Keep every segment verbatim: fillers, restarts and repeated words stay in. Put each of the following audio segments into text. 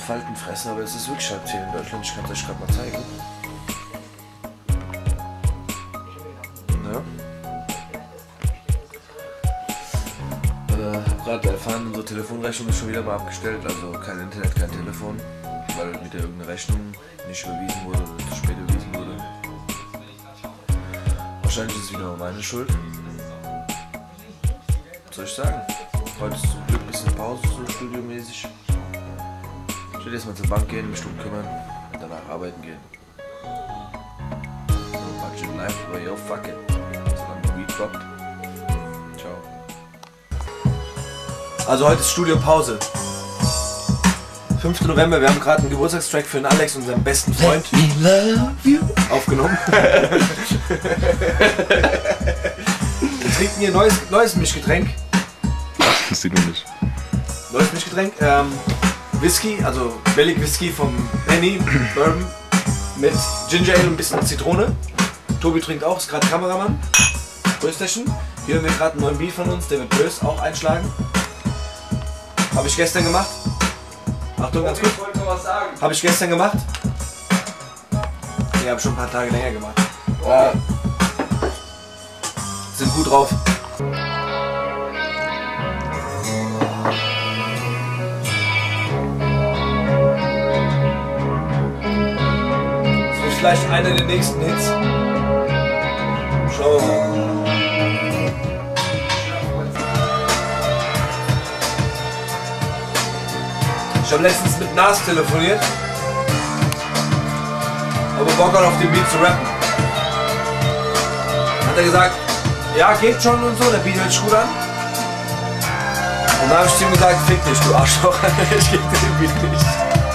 Falten fressen, aber es ist wirklich halb zehn in Deutschland. Ich kann es euch gerade mal zeigen. Ja. Äh, hab gerade erfahren, unsere Telefonrechnung ist schon wieder mal abgestellt. Also kein Internet, kein Telefon. Weil wieder irgendeine Rechnung nicht überwiesen wurde oder zu spät überwiesen wurde. Wahrscheinlich ist es wieder mal meine Schuld. Was soll ich sagen? Heute ist zum Glück ein bisschen Pause, so studiomäßig. Ich werde erstmal zur Bank gehen, mich drum kümmern und danach arbeiten gehen. No budget life, but yo, fuck it. Solange der Beat droppt. Ciao. Also heute ist Studio-Pause. fünften November, wir haben gerade einen Geburtstagstrack für den Alex, unseren besten Freund, aufgenommen. Wir trinken hier neues, neues Mischgetränk. Das sieht man nicht. Neues Mischgetränk. Ähm, Whisky, also Belgic Whisky vom Penny, Bourbon mit Ginger Ale und ein bisschen Zitrone. Tobi trinkt auch, ist gerade Kameramann. Prösterchen. Hier haben wir gerade einen neuen Beat von uns, der wird böse auch einschlagen. Habe ich gestern gemacht. Achtung, ganz gut. Habe ich gestern gemacht. Ich habe schon ein paar Tage länger gemacht. Äh, sind gut drauf. Das wird vielleicht einer der nächsten Hits. Schauen wir mal. Ich habe letztens mit Nas telefoniert, aber Bock hat auf den Beat zu rappen. Hat er gesagt, ja geht schon und so, der Beat hört sich gut an. Und dann habe ich zu ihm gesagt, fick dich du Arschloch, ich geb dir den Beat nicht.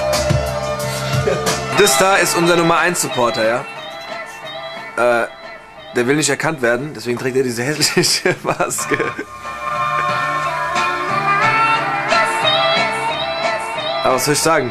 Das da ist unser Nummer eins Supporter, ja. Äh, der will nicht erkannt werden, deswegen trägt er diese hässliche Maske. Aber was soll ich sagen?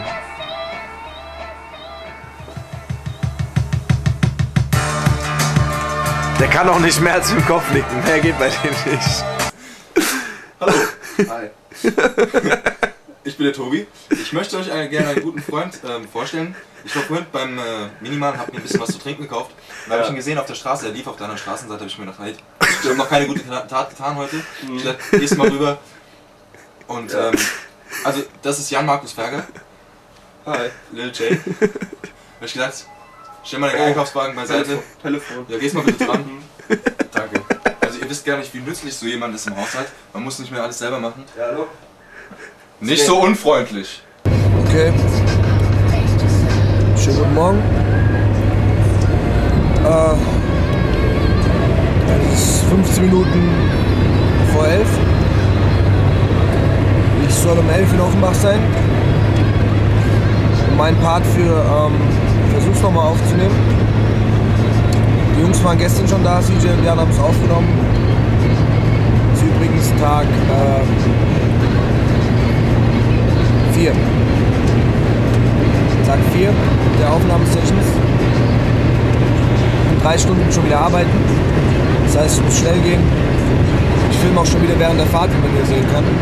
Der kann auch nicht mehr als im Kopf nicken. Mehr geht bei dem nicht. Hallo. Hi. Ich bin der Tobi. Ich möchte euch gerne einen guten Freund ähm, vorstellen. Ich war vorhin beim äh, Minimal, habe mir ein bisschen was zu trinken gekauft. Und da habe ich ihn gesehen auf der Straße. Er lief auf der anderen Straßenseite. habe ich mir gedacht, hey, ich habe noch keine gute Tat getan heute. Ich dachte, gehst mal rüber. Und ähm, also, das ist Jan-Markus Ferger. Hi, Lil J. Hab ich gedacht, stell mal den Einkaufswagen beiseite. Telefon. Ja, gehst mal bitte dran. Danke. Also, ihr wisst gar nicht, wie nützlich so jemand ist im Haushalt. Man muss nicht mehr alles selber machen. Ja, hallo? Nicht so unfreundlich. Okay. Schönen guten Morgen. Äh, es ist fünfzehn Minuten vor elf. Ich soll um elf in Offenbach sein, um meinen Part für ähm, Versuch's nochmal aufzunehmen. Die Jungs waren gestern schon da, C J und Jan haben es aufgenommen. Das ist übrigens Tag vier. Äh, Tag vier der Aufnahmesessions. In drei Stunden schon wieder arbeiten. Das heißt, es muss schnell gehen. Ich filme auch schon wieder während der Fahrt, wie man hier sehen kann.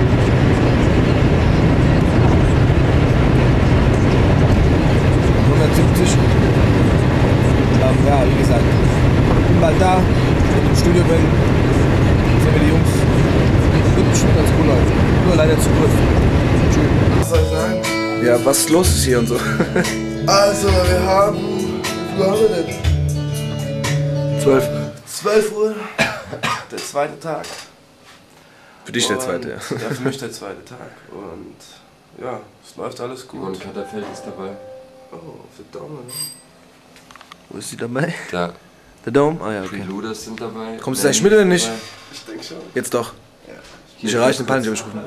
hundertsiebzig. Ähm, ja, wie gesagt, bin bald da, wenn ich im Studio bin, sehen wir die Jungs. Wird bestimmt ganz cool heute. Nur leider zu kurz. Tschüss. Was soll ich sagen? Ja, was los ist hier und so. Also, wir haben. Wie viel haben wir denn? zwölf. zwölf Uhr. Der zweite Tag. Für dich der Und- zweite, ja. Ja, für mich der zweite Tag. Und ja, es läuft alles gut. Und Katterfeld ist dabei. Oh, verdammt. Wo ist sie dabei? Da. Der Dome? Ah ja, Die okay. Luders sind dabei. Kommst du eigentlich mit oder nicht? Ich denke schon. Jetzt doch. Ja. Ich erreiche den Panic rufen.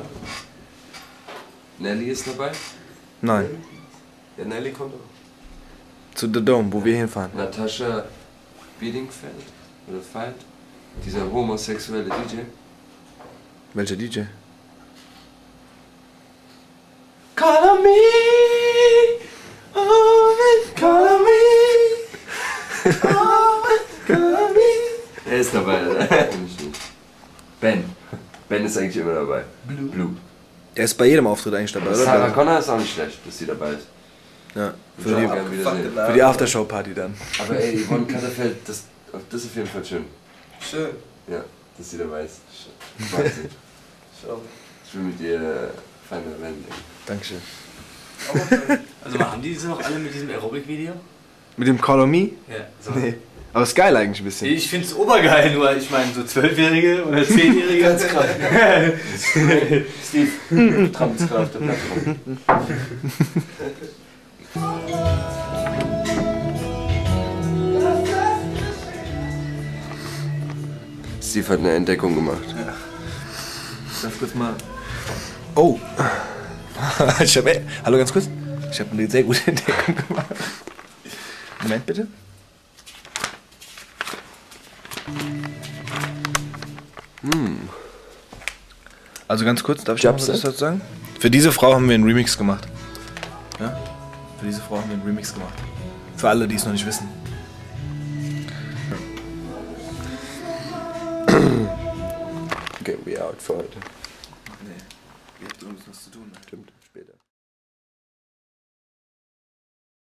Nelly ist dabei. Nein. Ja, Nelly kommt auch. Zu The Dome, wo wir hinfahren. Natascha Biedingfeld oder Feld. Dieser homosexuelle D J. Welcher D J? Call on me, oh, call on me, oh, call on me. Er ist dabei, oder? Ben. Ben ist eigentlich immer dabei. Blue. Blue. Der ist bei jedem Auftritt eigentlich dabei, oder? Sarah Connor ist auch nicht schlecht, dass sie dabei ist. Ja, für Würde die, ich auch gerne wiedersehen. für die Aftershow-Party dann. Aber ey, Yvonne Katterfeld, das, das ist auf jeden Fall schön. Schön. Ja, dass sie dabei ist. Wahnsinn. Schau. Ich will mit ihr feine Rennen. Dankeschön. Also machen die so noch alle mit diesem Aerobic-Video? Mit dem Call on Me? Ja. So. Nee. Aber ist geil eigentlich ein bisschen. Ich find's obergeil, nur ich meine so Zwölfjährige oder Zehnjährige. Ganz krass. Steve, du trampelst gerade auf der Plattform. Steve hat eine Entdeckung gemacht. Ja. Darf kurz mal. Oh! ich hab, ey, hallo, ganz kurz. Ich habe eine sehr gute Entdeckung gemacht. Moment bitte. Hm. Also ganz kurz, darf ich noch was Jobset? dazu sagen? Für diese Frau haben wir einen Remix gemacht. Ja? Für diese Frau haben wir einen Remix gemacht. Für alle, die es noch nicht wissen. Okay, we out für heute. Nee, wir haben was zu tun. Stimmt, später.